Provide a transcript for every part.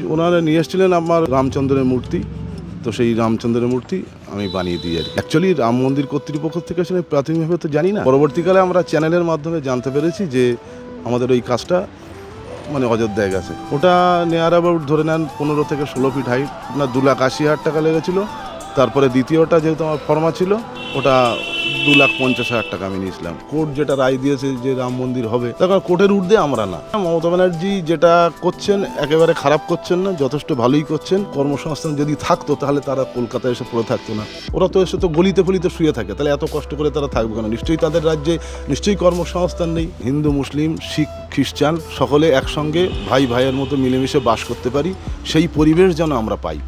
ওনারা নিয়ে এসেছিলেন আমার রামচন্দ্রের মূর্তি, তো সেই রামচন্দ্রের মূর্তি আমি বানিয়ে দিই আর কি। অ্যাকচুয়ালি রাম মন্দির কর্তৃপক্ষ থেকে আসলে প্রাথমিকভাবে তো জানি না, পরবর্তীকালে আমরা চ্যানেলের মাধ্যমে জানতে পেরেছি যে আমাদের ওই কাজটা মানে অযোধ্যায় গেছে। ওটা নেয়ার অ্যাবাউট ধরে নেন 15 থেকে 16 ফিট হাইট, আপনার 2,80,000 টাকা লেগেছিলো। তারপরে দ্বিতীয়টা যেহেতু আমার ফর্মা ছিল, ওটা 2,50,000 টাকা আমি নিয়েছিলাম। কোর্ট যেটা রায় দিয়েছে যে রাম মন্দির হবে, তখন কোর্টের ঊর্ধ্বে আমরা না। মমতা ব্যানার্জি যেটা করছেন একেবারে খারাপ করছেন না, যথেষ্ট ভালোই করছেন। কর্মসংস্থান যদি থাকতো তাহলে তারা কলকাতায় এসে পড়ে থাকতো না। ওরা তো এসে তো গলিতে ফলিতে শুয়ে থাকে, তাহলে এত কষ্ট করে তারা থাকবে কেন? নিশ্চয়ই তাদের রাজ্যে নিশ্চয়ই কর্মসংস্থান নেই। হিন্দু, মুসলিম, শিখ, খ্রিস্টান সকলে একসঙ্গে ভাই ভাইয়ের মতো মিলেমিশে বাস করতে পারি, সেই পরিবেশ যেন আমরা পাই।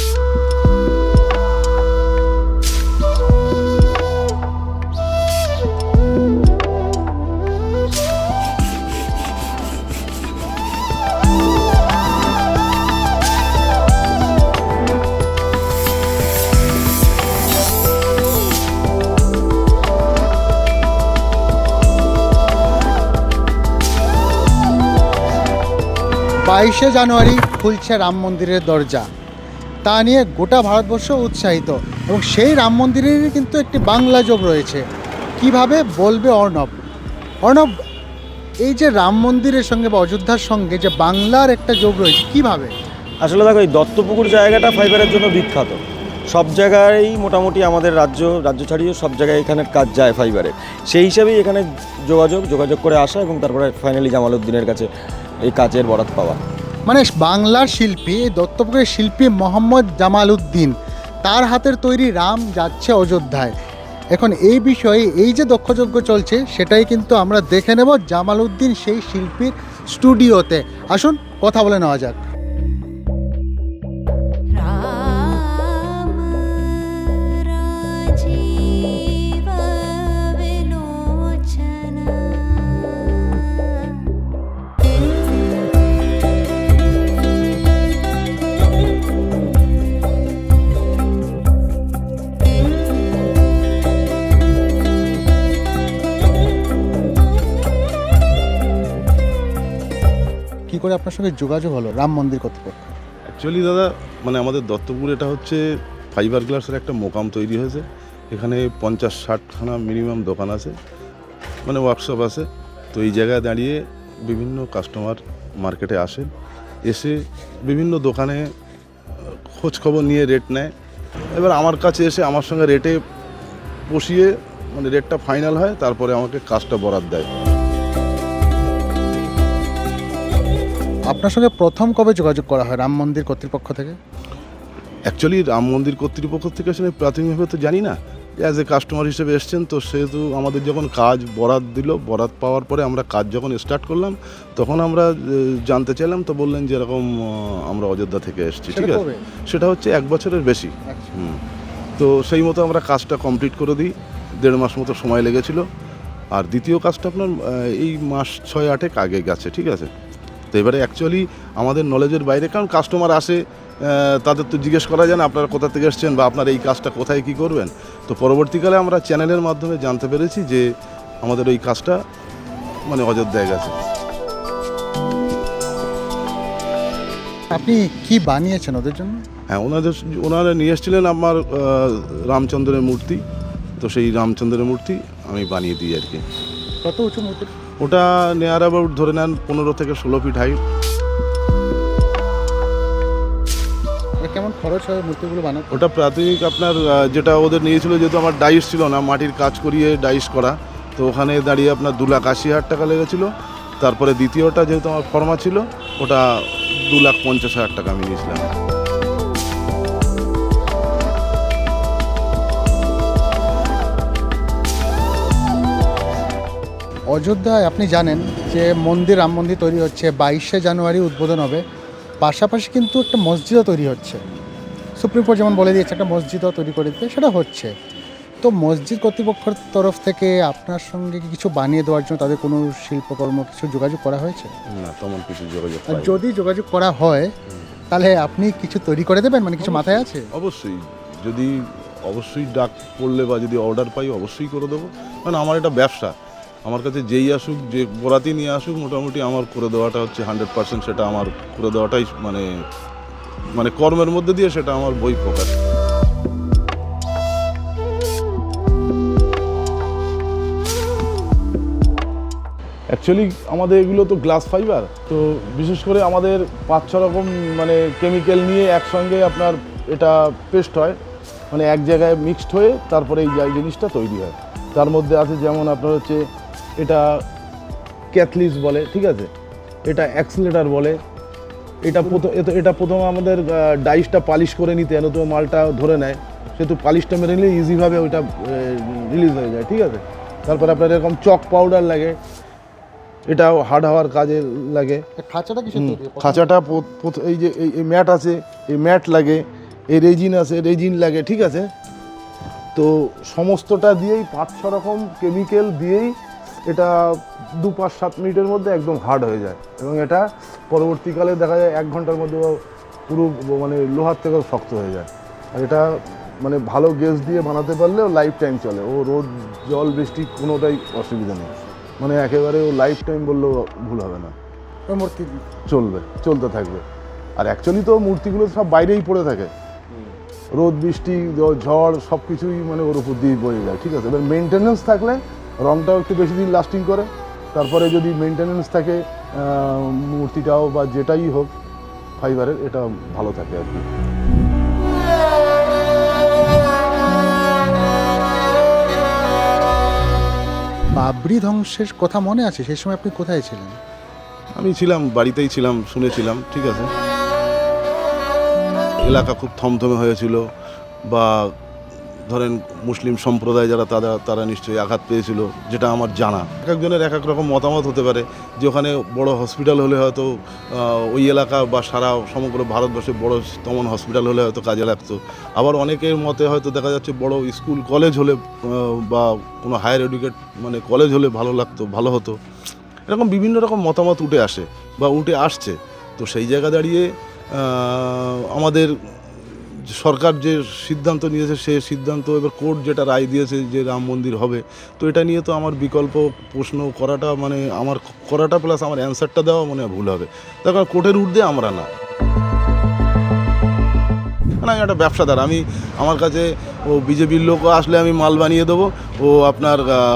বাইশে জানুয়ারি খুলছে রাম মন্দিরের দরজা, তা নিয়ে গোটা ভারতবর্ষ উৎসাহিত, এবং সেই রাম মন্দিরেরই কিন্তু একটি বাংলা যোগ রয়েছে। কিভাবে বলবে অর্ণব? অর্ণব, এই যে রাম মন্দিরের সঙ্গে বা অযোধ্যার সঙ্গে যে বাংলার একটা যোগ রয়েছে, কিভাবে? আসলে দেখো, এই দত্তপুকুর জায়গাটা ফাইবারের জন্য বিখ্যাত। সব জায়গায় মোটামুটি আমাদের রাজ্য ছাড়িয়ে সব জায়গায় এখানে কাজ যায় ফাইবারের। সেই হিসাবেই এখানে যোগাযোগ করে আসা এবং তারপরে ফাইনালি জামালউদ্দিনের কাছে এই কাজের বরাত পাওয়া। মানে বাংলার শিল্পী, দত্তপুকুরের শিল্পী মোহাম্মদ জামালউদ্দিন, তার হাতের তৈরি রাম যাচ্ছে অযোধ্যায়। এখন এই বিষয়ে এই যে দক্ষযজ্ঞ চলছে সেটাই কিন্তু আমরা দেখে নেব জামালউদ্দিন সেই শিল্পীর স্টুডিওতে। আসুন কথা বলে নেওয়া যাক। কি করে আপনার সঙ্গে যোগাযোগ হলো রাম মন্দির কর্তৃপক্ষ? অ্যাকচুয়ালি দাদা, মানে আমাদের দত্তপুর এটা হচ্ছে ফাইবার গ্লাসের একটা মোকাম তৈরি হয়েছে। এখানে 50-60খানা মিনিমাম দোকান আছে, মানে ওয়ার্কশপ আছে। তো এই জায়গায় দাঁড়িয়ে বিভিন্ন কাস্টমার মার্কেটে আসেন, এসে বিভিন্ন দোকানে খোঁজখবর নিয়ে রেট নেয়। এবার আমার কাছে এসে আমার সঙ্গে রেটে বসিয়ে মানে রেটটা ফাইনাল হয়, তারপরে আমাকে কাজটা বরাদ দেয়। আপনার সঙ্গে প্রথম কবে যোগাযোগ করা হয় রাম মন্দির কর্তৃপক্ষ থেকে? অ্যাকচুয়ালি রাম মন্দির কর্তৃপক্ষ থেকে আসলে প্রাথমিকভাবে তো জানি না, অ্যাজ এ কাস্টমার হিসেবে এসছেন। তো সেহেতু আমাদের যখন কাজ বরাদ দিল, বরাদ পাওয়ার পরে আমরা কাজ যখন স্টার্ট করলাম, তখন আমরা জানতে চাইলাম। তো বললেন যে এরকম আমরা অযোধ্যা থেকে এসেছি। ঠিক আছে, সেটা হচ্ছে 1 বছরের বেশি। তো সেই মতো আমরা কাজটা কমপ্লিট করে দিই। 1.5 মাস মতো সময় লেগেছিল। আর দ্বিতীয় কাজটা আপনার এই মাস 6-8 আগে গেছে। ঠিক আছে, তো এবারে অ্যাকচুয়ালি আমাদের নলেজের বাইরে, কারণ কাস্টমার আসে, তাদের তো জিজ্ঞেস করা যায় না আপনারা কোথা থেকে এসছেন বা আপনার এই কাজটা কোথায় কী করবেন। তো পরবর্তীকালে আমরা চ্যানেলের মাধ্যমে জানতে পেরেছি যে আমাদের ওই কাজটা মানে অযোধ্যায় গেছে। আপনি কি বানিয়েছেন ওদের জন্য? হ্যাঁ, ওনারা নিয়ে এসেছিলেন আমার রামচন্দ্রের মূর্তি, তো সেই রামচন্দ্রের মূর্তি আমি বানিয়ে দিই আর কি। কত উঁচু মূর্তি? ওটা নেয়ার অ্যাবাউট ধরে নেন 15 থেকে 16 ফিট হাইট। কেমন খরচ হয় মূর্তিগুলো বানাতে? ওটা প্রাথমিক আপনার যেটা ওদের নিয়েছিল, যেহেতু আমার ডাইস ছিল না, মাটির কাজ করিয়ে ডাইস করা, তো ওখানে দাঁড়িয়ে আপনার 2,80,000 টাকা লেগেছিলো। তারপরে দ্বিতীয়টা যেহেতু আমার ফর্মা ছিল, ওটা 2,50,000 টাকা আমি নিয়েছিলাম। অযোধ্যায় আপনি জানেন যে রাম মন্দির তৈরি হচ্ছে, 22শে জানুয়ারি উদ্বোধন হবে। পাশাপাশি কিন্তু একটা মসজিদও তৈরি হচ্ছে। সুপ্রিম কোর্ট যেমন বলে দিয়েছে একটা মসজিদও তৈরি করে দিতে, সেটা হচ্ছে। তো মসজিদ কর্তৃপক্ষের তরফ থেকে আপনার সঙ্গে কিছু বানিয়ে দেওয়ার জন্য তাদের কোনো শিল্পকর্ম কিছু যোগাযোগ করা হয়েছে? না, তেমন কিছু যোগাযোগ। যদি যোগাযোগ করা হয় তাহলে আপনি কিছু তৈরি করে দেবেন, মানে কিছু মাথায় আছে? অবশ্যই, যদি অবশ্যই ডাক পড়লে বা যদি অর্ডার পাই অবশ্যই করে দেবো। কারণ আমার এটা ব্যবসা, আমার কাছে যেই আসুক, যে বরাতি নিয়ে আসুক, মোটামুটি আমার করে দেওয়াটা হচ্ছে 100%, সেটা আমার করে দেওয়াটাই মানে মানে কর্মের মধ্যে দিয়ে সেটা আমার বই প্রকাশ। অ্যাকচুয়ালি আমাদের এগুলো তো গ্লাস ফাইবার, তো বিশেষ করে আমাদের 5-6 রকম মানে কেমিক্যাল নিয়ে একসঙ্গে আপনার এটা পেস্ট হয়, মানে এক জায়গায় মিক্সড হয়ে তারপরে এই জিনিসটা তৈরি হয়। তার মধ্যে আছে যেমন আপনার হচ্ছে এটা ক্যাথলিস বলে, ঠিক আছে, এটা অ্যাক্সিলেটার বলে, এটা প্রথম আমাদের ডাইসটা পালিশ করে নিতে, এনে তো মালটা ধরে নেয়, সেহেতু পালিশটা মেরে নিলে ইজিভাবে ওইটা রিলিজ হয়ে যায়, ঠিক আছে। তারপরে আপনার এরকম চক পাউডার লাগে, এটাও হার্ড হওয়ার কাজে লাগে। খাঁচাটা কিসের তৈরি? খাঁচাটা এই যে এই ম্যাট আছে, এই ম্যাট লাগে, এই রেজিন আছে, রেজিন লাগে, ঠিক আছে। তো সমস্তটা দিয়েই 5-6 রকম কেমিক্যাল দিয়েই এটা 2-5-7 মিনিটের মধ্যে একদম হার্ড হয়ে যায়, এবং এটা পরবর্তীকালে দেখা যায় 1 ঘন্টার মধ্যে পুরো মানে লোহার থেকেও শক্ত হয়ে যায়। আর এটা মানে ভালো গ্যাস দিয়ে বানাতে পারলেও লাইফ টাইম চলে, ও রোদ জল বৃষ্টি কোনোটাই অসুবিধা নেই, মানে একেবারে ও লাইফ টাইম বললেও ভুল হবে না, মূর্তি চলতে থাকবে। আর অ্যাকচুয়ালি তো মূর্তিগুলো সব বাইরেই পড়ে থাকে, রোদ বৃষ্টি ঝড় সব কিছুই মানে ওর উপর দিয়ে বয়ে যায়, ঠিক আছে। এবার মেনটেনেন্স থাকলে রঙটাও একটু বেশি দিন লাস্টিং করে, তারপরে যদি মেনটেনেন্স থাকে মূর্তিটাও বা যেটাই হোক ফাইবারের, এটা ভালো থাকে আর কি। বাবরি ধ্বংসের কথা মনে আছে? সেই সময় আপনি কোথায় ছিলেন? আমি ছিলাম, বাড়িতেই ছিলাম, শুনেছিলাম, ঠিক আছে। এলাকা খুব থমথমে হয়েছিল, বা ধরেন মুসলিম সম্প্রদায় যারা তারা নিশ্চয়ই আঘাত পেয়েছিল, যেটা আমার জানা। এক একজনের এক এক রকম মতামত হতে পারে, যে ওখানে বড় হসপিটাল হলে হয়তো ওই এলাকা বা সারা সমগ্র ভারতবর্ষে বড় তেমন হসপিটাল হলে হয়তো কাজে লাগতো। আবার অনেকের মতে হয়তো দেখা যাচ্ছে বড় স্কুল কলেজ হলে বা কোনো হায়ার এডুকেট মানে কলেজ হলে ভালো হতো। এরকম বিভিন্ন রকম মতামত উঠে আসে বা উঠে আসছে। তো সেই জায়গা দাঁড়িয়ে আমাদের সরকার যে সিদ্ধান্ত নিয়েছে, সে সিদ্ধান্ত, এবার কোর্ট যেটা রায় দিয়েছে যে রাম মন্দির হবে, তো এটা নিয়ে তো আমার বিকল্প প্রশ্ন করাটা মানে আমার করাটা প্লাস আমার অ্যান্সারটা দেওয়া মনে হয় ভুল হবে। তার কারণ কোর্টের ঊর্ধ্বে আমরা না, আমি একটা ব্যবসাদার। আমার কাছে ও বিজেপির লোক আসলে আমি মাল বানিয়ে দেবো, ও আপনার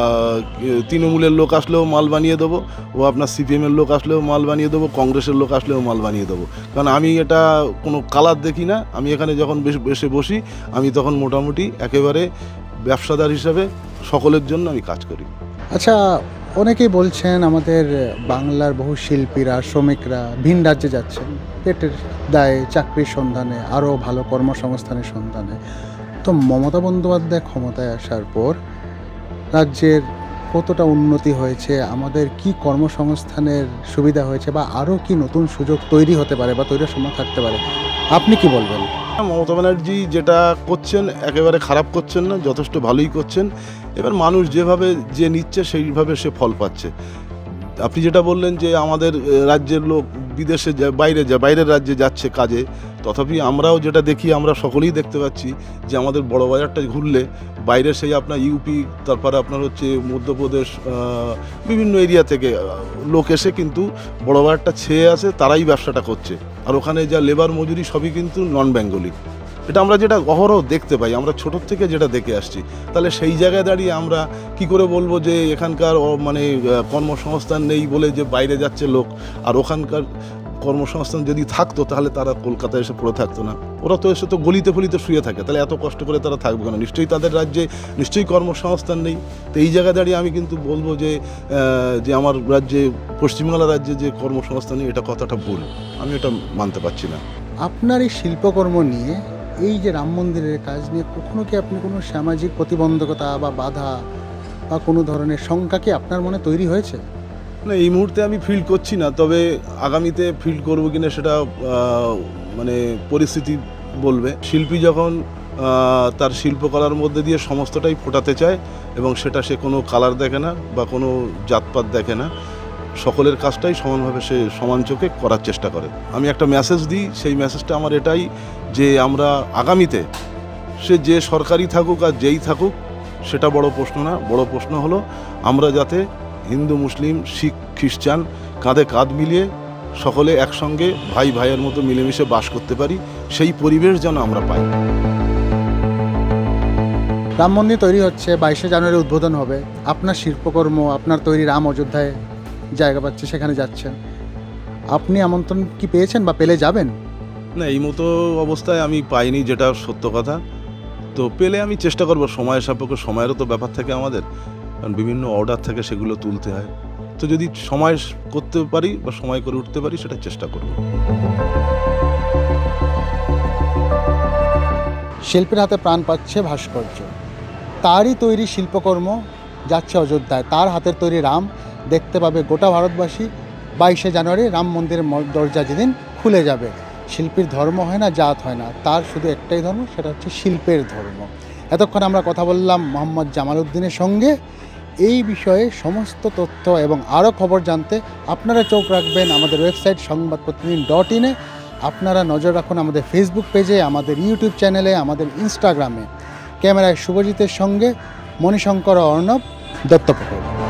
তৃণমূলের লোক আসলেও মাল বানিয়ে দেবো, ও আপনার সিপিএমের লোক আসলেও মাল বানিয়ে দেবো, কংগ্রেসের লোক আসলেও মাল বানিয়ে দেবো। কারণ আমি এটা কোনো কালার দেখি না। আমি এখানে যখন এসে বসি, আমি তখন মোটামুটি একেবারে ব্যবসাদার হিসাবে সকলের জন্য আমি কাজ করি। আচ্ছা, অনেকেই বলছেন আমাদের বাংলার বহু শিল্পীরা, শ্রমিকরা ভিন রাজ্যে যাচ্ছেন পেটের দায়ে, চাকরির সন্ধানে, আরও ভালো কর্মসংস্থানের সন্ধানে। তো মমতা বন্দ্যোপাধ্যায় ক্ষমতায় আসার পর রাজ্যের কতটা উন্নতি হয়েছে, আমাদের কি কর্মসংস্থানের সুবিধা হয়েছে, বা আরও কি নতুন সুযোগ তৈরি হতে পারে বা তৈরির সময় থাকতে পারে, আপনি কি বলবেন? মমতা ব্যানার্জি যেটা করছেন একেবারে খারাপ করছেন না, যথেষ্ট ভালোই করছেন। এবার মানুষ যেভাবে যে নিচ্ছে সেইভাবে সে ফল পাচ্ছে। আপনি যেটা বললেন যে আমাদের রাজ্যের লোক বিদেশে বাইরের রাজ্যে যাচ্ছে কাজে, তথাপি আমরাও যেটা দেখি, আমরা সকলেই দেখতে পাচ্ছি যে আমাদের বড় বাজারটা ঘুরলে বাইরে সেই আপনার ইউপি, তারপরে আপনার হচ্ছে মধ্যপ্রদেশ, বিভিন্ন এরিয়া থেকে লোক এসে কিন্তু বড় বাজারটা ছেয়ে আছে, তারাই ব্যবসাটা করছে। আর ওখানে যা লেবার মজুরি সবই কিন্তু নন বেঙ্গলি। এটা আমরা যেটা অহরহ দেখতে পাই, আমরা ছোটোর থেকে যেটা দেখে আসছি। তাহলে সেই জায়গায় দাঁড়িয়ে আমরা কি করে বলবো যে এখানকার মানে কর্মসংস্থান নেই বলে যে বাইরে যাচ্ছে লোক, আর ওখানকার কর্মসংস্থান যদি থাকতো তাহলে তারা কলকাতায় এসে পড়ে থাকতো না। ওরা তো এসে তো গলিতে ফলিতে শুয়ে থাকে, তাহলে এত কষ্ট করে তারা থাকবে কেন? নিশ্চয়ই তাদের রাজ্যে নিশ্চয়ই কর্মসংস্থান নেই। তো এই জায়গায় দাঁড়িয়ে আমি কিন্তু বলবো যে আমার রাজ্যে, পশ্চিমবাংলা রাজ্যে যে কর্মসংস্থান নেই, এটা কথাটা ভুল। আমি এটা মানতে পারছি না। আপনার এই শিল্পকর্ম নিয়ে, এই যে রাম মন্দিরের কাজ নিয়ে কখনো কি আপনি কোনো সামাজিক প্রতিবন্ধকতা বা বাধা বা কোনো ধরনের শঙ্কা কি আপনার মনে তৈরি হয়েছে? না, এই মুহূর্তে আমি ফিল করছি না, তবে আগামীতে ফিল করবো কিনা সেটা মানে পরিস্থিতি বলবে। শিল্পী যখন তার শিল্পকলার মধ্যে দিয়ে সমস্তটাই ফোটাতে চায়, এবং সেটা সে কোনো কালার দেখে না বা কোনো জাতপাত দেখে না, সকলের কাজটাই সমানভাবে সে সমান চোখে করার চেষ্টা করে। আমি একটা মেসেজ দিই, সেই মেসেজটা আমার এটাই যে আমরা আগামীতে সে যে সরকারি থাকুক আর যেই থাকুক সেটা বড় প্রশ্ন না। বড় প্রশ্ন হলো আমরা যাতে হিন্দু, মুসলিম, শিখ, খ্রিস্টান কাঁধে কাঁধ মিলিয়ে সকলে একসঙ্গে ভাই ভাইয়ের মতো মিলেমিশে বাস করতে পারি, সেই পরিবেশ যেন আমরা পাই। রাম মন্দির তৈরি হচ্ছে, 22শে জানুয়ারি উদ্বোধন হবে। আপনার শিল্পকর্ম, আপনার তৈরি রাম অযোধ্যায় জায়গা পাচ্ছে, সেখানে যাচ্ছেন। আপনি আমন্ত্রণ কি পেয়েছেন বা পেলে যাবেন? না, এই মতো অবস্থায় আমি পাইনি, যেটা সত্য কথা। তো পেলে আমি চেষ্টা করব, সময়ের সাপেক্ষে, সময়েরও তো ব্যাপার থাকে আমাদের, কারণ বিভিন্ন অর্ডার থাকে, সেগুলো তুলতে হয়। তো যদি সময় করতে পারি বা সময় করে উঠতে পারি, সেটা চেষ্টা করব। শিল্পীর হাতে প্রাণ পাচ্ছে ভাস্কর্য, তারই তৈরি শিল্পকর্ম যাচ্ছে অযোধ্যায়। তার হাতের তৈরি রাম দেখতে পাবে গোটা ভারতবাসী 22শে জানুয়ারি। রাম মন্দিরের দরজা যেদিন খুলে যাবে। শিল্পীর ধর্ম হয় না, জাত হয় না, তার শুধু একটাই ধর্ম, সেটা হচ্ছে শিল্পের ধর্ম। এতক্ষণ আমরা কথা বললাম মোহাম্মদ জামাল উদ্দিনের সঙ্গে। এই বিষয়ে সমস্ত তথ্য এবং আরও খবর জানতে আপনারা চোখ রাখবেন আমাদের ওয়েবসাইট সংবাদপ্রতিদিন.in। আপনারা নজর রাখুন আমাদের ফেসবুক পেজে, আমাদের ইউটিউব চ্যানেলে, আমাদের ইনস্টাগ্রামে। ক্যামেরায় শুভজিতের সঙ্গে মণিশঙ্কর ও অর্ণব দত্তপুকুর।